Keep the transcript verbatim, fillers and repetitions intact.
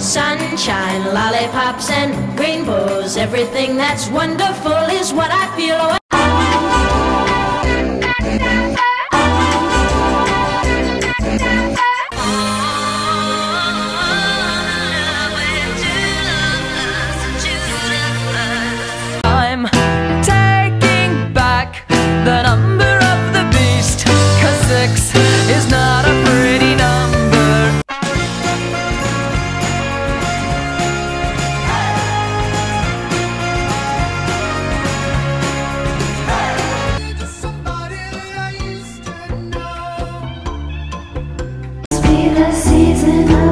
Sunshine, lollipops and rainbows. Everything that's wonderful is what I feel. Oh, I'm taking back the number of the beast, 'cause six is not a pretty number. Be the season